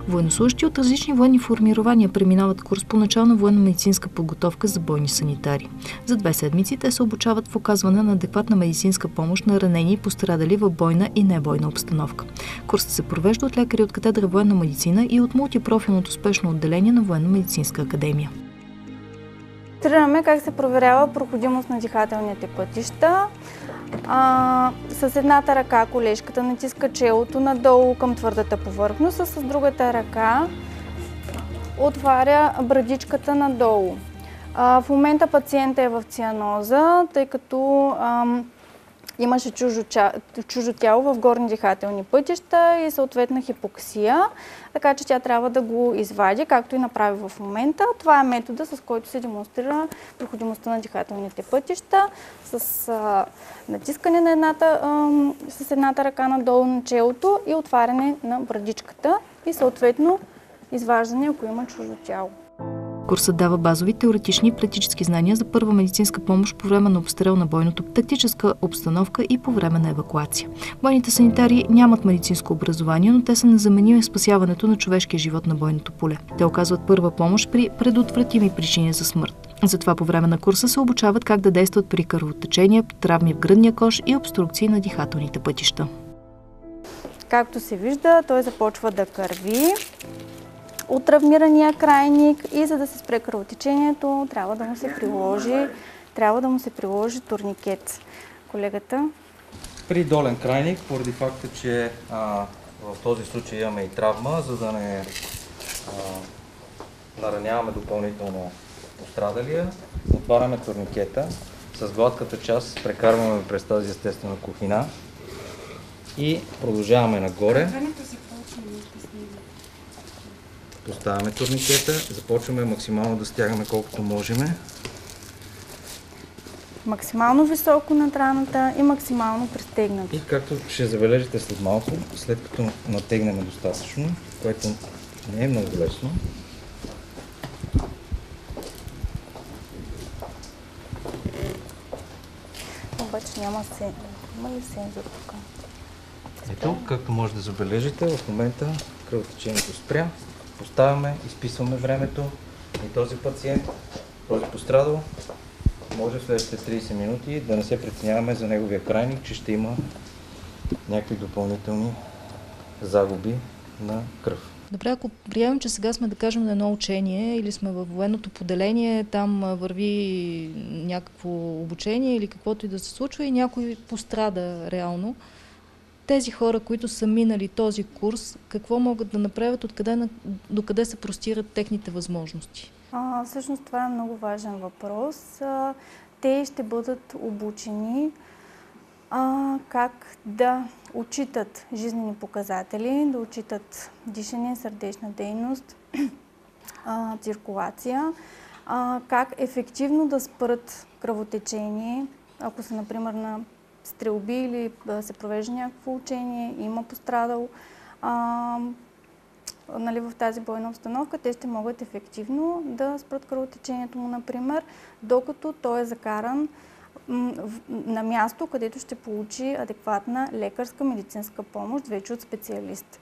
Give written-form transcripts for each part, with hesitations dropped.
Военнослужащи от различни военни формирования преминават курс по начална военно-медицинска подготовка за бойни санитари. За 2 седмици те се обучават в оказване на адекватна медицинска помощ на ранени и пострадали в бойна и небойна обстановка. Курсът се провежда от лекари от катедра военна медицина и от мултипрофилното спешно отделение на Военно-медицинска академия. Тренираме как се проверява проходимост на дихателните пътища. С едната ръка колежката натиска челото надолу към твърдата повърхност, а с другата ръка отваря брадичката надолу. В момента пациентът е в цианоза, тъй като имаше чуждо тяло в горни дихателни пътища и съответна хипоксия, така че тя трябва да го извади, както и направи в момента. Това е метода, с който се демонстрира проходимостта на дихателните пътища, с натискане на с едната ръка надолу на челото и отваряне на брадичката и съответно изваждане, ако има чуждо тяло. Курсът дава базови теоретични и практически знания за първа медицинска помощ по време на обстрел на бойното, тактическа обстановка и по време на евакуация. Бойните санитари нямат медицинско образование, но те са незаменими в спасяването на човешкия живот на бойното поле. Те оказват първа помощ при предотвратими причини за смърт. Затова по време на курса се обучават как да действат при кръвотечения, травми в гръдния кош и обструкции на дихателните пътища. Както се вижда, той започва да кърви от травмирания крайник и за да се спре кръвотечението, трябва да му се приложи турникет. Колегата? При долен крайник, поради факта, че в този случай имаме и травма, за да не нараняваме допълнително пострадалия, отваряме турникета, с гладката част прекарваме през тази естествена кухина и продължаваме нагоре. Поставяме турникета, започваме максимално да стягаме колкото можем. Максимално високо над раната и максимално пристегнато. И както ще забележите след малко, след като натегнем достатъчно, което не е много лесно, обаче няма ли сензор тук? Ето, както може да забележите, в момента кръвотечението спря. Поставяме, изписваме времето и този пациент, който е пострадал, може в следващите 30 минути да не се притесняваме за неговия крайник, че ще има някакви допълнителни загуби на кръв. Добре, ако приемем, че сега сме, да кажем, на едно учение или сме във военното поделение, там върви някакво обучение или каквото и да се случва и някой пострада реално. Тези хора, които са минали този курс, какво могат да направят, до къде се простират техните възможности? Всъщност това е много важен въпрос. Те ще бъдат обучени как да отчитат жизнени показатели, да отчитат дишане, сърдечна дейност, циркулация, как ефективно да спрат кръвотечение, ако са, например, на стрелби или да се провежда някакво учение, има пострадал в тази бойна обстановка, те ще могат ефективно да спрат кръвотечението му, например, докато той е закаран на място, където ще получи адекватна лекарска медицинска помощ, вече от специалист.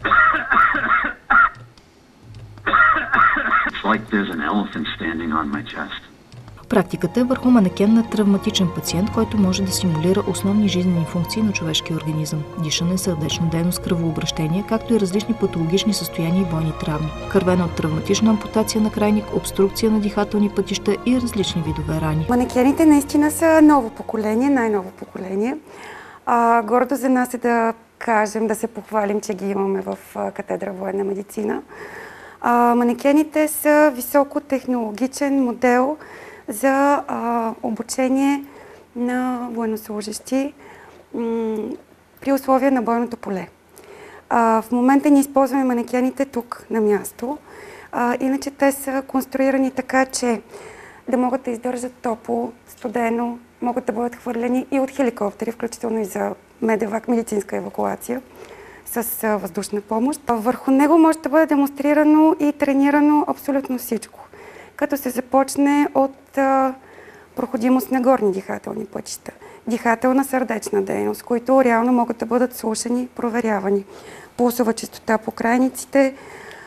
Практиката е върху манекен на травматичен пациент, който може да симулира основни жизнени функции на човешкия организъм – дишане, сърдечна дейност, кръвообращение, както и различни патологични състояния и бойни травми. Кървена от травматична ампутация на крайник, обструкция на дихателни пътища и различни видове рани. Манекените наистина са ново поколение, най-ново поколение. Гордо за нас е да кажем, да се похвалим, че ги имаме в катедра военна медицина. Манекените са високотехнологичен модел за обучение на военнослужащи при условия на бойното поле. В момента ние използваме манекените тук на място, иначе те са конструирани така, че да могат да издържат топло, студено, могат да бъдат хвърлени и от хеликоптери, включително и за медевак, медицинска евакуация с въздушна помощ. Върху него може да бъде демонстрирано и тренирано абсолютно всичко, като се започне от проходимост на горни дихателни пътища, дихателна сърдечна дейност, които реално могат да бъдат слушани, проверявани, пулсова честота по крайниците,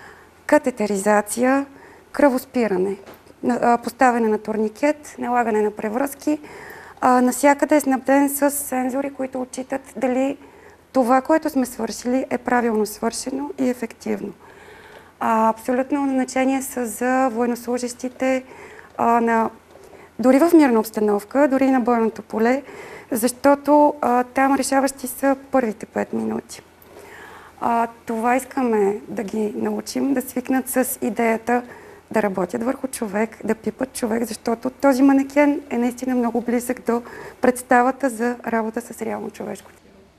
катетеризация, кръвоспиране, поставяне на турникет, налагане на превръзки. Насякъде е снабден с сензори, които отчитат дали това, което сме свършили, е правилно свършено и ефективно. Абсолютно назначение са за военнослужащите дори в мирна обстановка, дори на бойното поле, защото там решаващи са първите 5 минути. Това искаме да ги научим, да свикнат с идеята да работят върху човек, да пипат човек, защото този манекен е наистина много близък до представата за работа с реално човешко.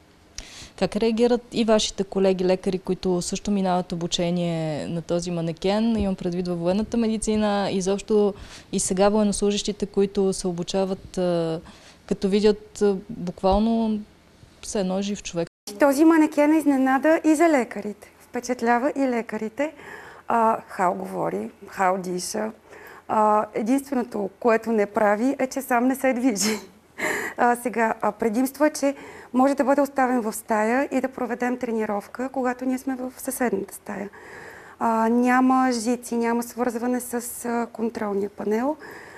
Как реагират и вашите колеги лекари, които също минават обучение на този манекен? Имам предвид във военната медицина, изобщо и сега военнослужащите, които се обучават, като видят буквално все едно жив човек. Този манекен е изненада и за лекарите. Впечатлява и лекарите. Хал говори, хал диша. Единственото, което не прави, е, че сам не се движи. Предимство е, че може да бъде оставен в стая и да проведем тренировка, когато ние сме в съседната стая. Няма жици, няма свързване с контролния панел.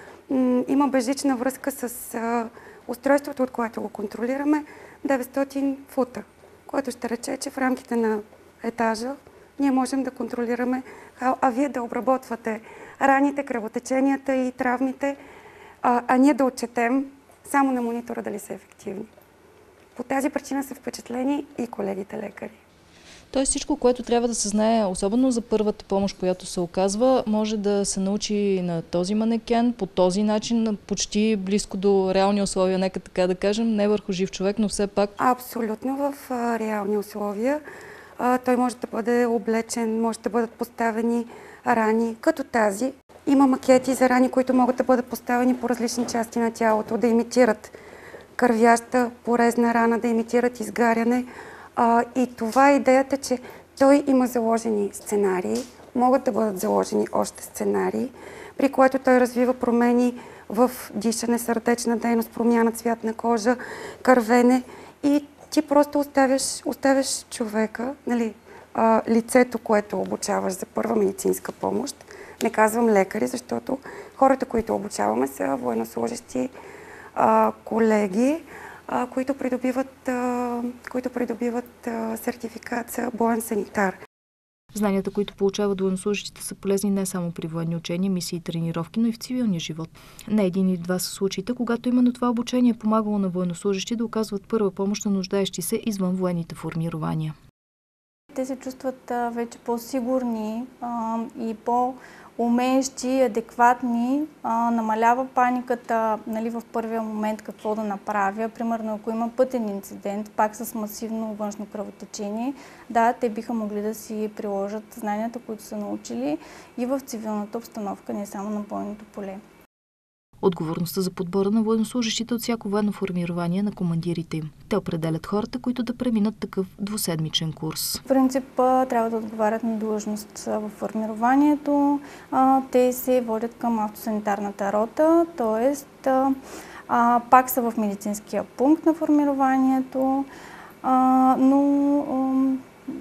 Има безжична връзка с устройството, от което го контролираме, 900 фута, което ще рече, че в рамките на етажа ние можем да контролираме, а вие да обработвате раните, кръвотеченията и травмите, а ние да отчетем само на монитора дали са ефективни. По тази причина са впечатлени и колегите лекари. Тоест всичко, което трябва да се знае, особено за първата помощ, която се оказва, може да се научи на този манекен, по този начин, почти близко до реални условия, нека така да кажем, не върху жив човек, но все пак... Абсолютно в реални условия. Той може да бъде облечен, може да бъдат поставени рани, като тази. Има макети за рани, които могат да бъдат поставени по различни части на тялото, да имитират кървяща, порезна рана, да имитират изгаряне. И това е идеята, че той има заложени сценарии, могат да бъдат заложени още сценарии, при което той развива промени в дишане, сърдечна дейност, промяна цвят на кожа, кървене и ти просто оставяш човека, нали, лицето, което обучаваш за първа медицинска помощ. Не казвам лекари, защото хората, които обучаваме, са военнослужащи колеги, които придобиват сертификат за боен санитар. Знанията, които получават военнослужащите, са полезни не само при военни учения, мисии и тренировки, но и в цивилния живот. Не един или два са случаите, когато именно това обучение е помагало на военнослужащи да оказват първа помощ на нуждаещи се извън военните формирования. Те се чувстват вече по-сигурни и по-умеещи, адекватни, намалява паниката, нали, в първия момент какво да направя. Примерно, ако има пътен инцидент, пак с масивно външно кръвотечение, да, те биха могли да си приложат знанията, които са научили и в цивилната обстановка, не само на бойното поле. Отговорността за подбора на военнослужащите от всяко военно формирование на командирите им. Те определят хората, които да преминат такъв двуседмичен курс. В принцип трябва да отговарят на длъжност в формированието. Те се водят към автосанитарната рота, т.е. пак са в медицинския пункт на формированието, но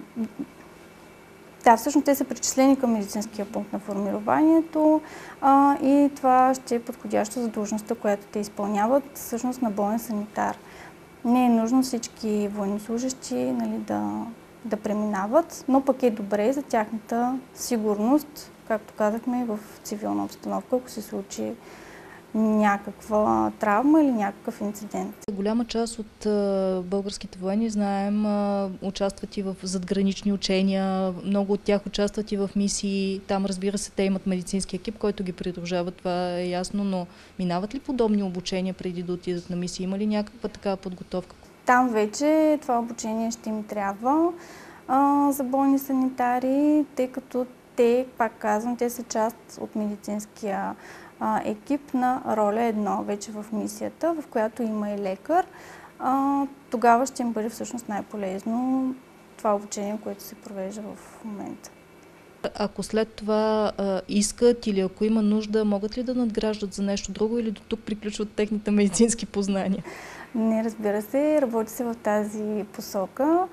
да, всъщност те са причислени към медицинския пункт на формированието и това ще е подходящо за длъжността, която те изпълняват, всъщност на боен санитар. Не е нужно всички военнослужащи, нали, да преминават, но пък е добре за тяхната сигурност, както казахме, в цивилна обстановка, ако се случи някаква травма или някакъв инцидент. Голяма част от българските военни, знаем, участват и в задгранични учения, много от тях участват и в мисии. Там, разбира се, те имат медицински екип, който ги придружава, това е ясно, но минават ли подобни обучения преди да отидат на мисии? Има ли някаква такава подготовка? Там вече това обучение ще им трябва за бойни санитари, тъй като те, пак казвам, те са част от медицинския екип на роля 1 вече в мисията, в която има и лекар. Тогава ще им бъде всъщност най-полезно това обучение, което се провежда в момента. Ако след това искат или ако има нужда, могат ли да надграждат за нещо друго или до тук приключват техните медицински познания? Не, разбира се, работи се в тази посока.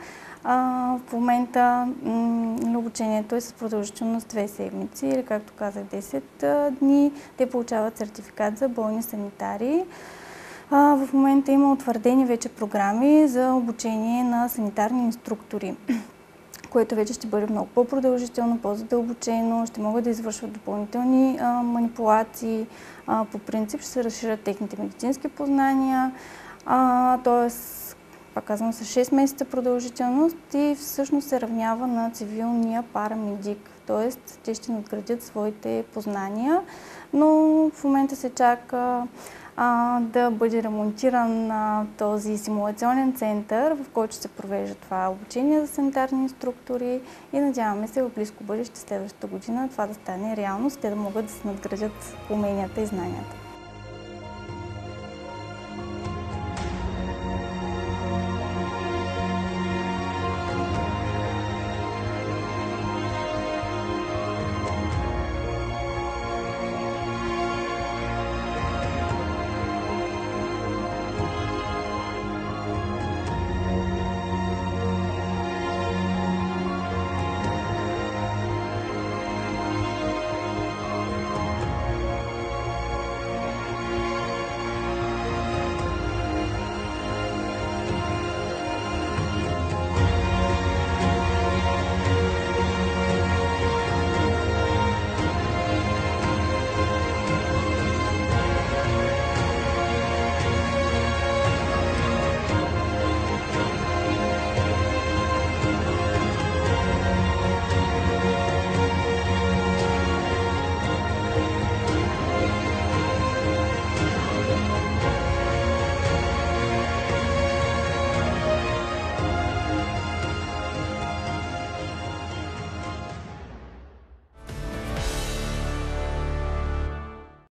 В момента обучението е с продължителност 2 седмици или, както казах, 10 дни. Те получават сертификат за бойни санитари. В момента има утвърдени вече програми за обучение на санитарни инструктори, което вече ще бъде много по-продължително, по-задълбочено, ще могат да извършват допълнителни манипулации. По принцип ще се разширят техните медицински познания, т.е. пак казвам, с 6 месеца продължителност и всъщност се равнява на цивилния парамедик, т.е. те ще надградят своите познания, но в момента се чака да бъде ремонтиран този симулационен център, в който ще се провежда това обучение за санитарни инструктори и надяваме се в близко бъдеще, следващата година, това да стане реалност, те да могат да се надградят уменията и знанията.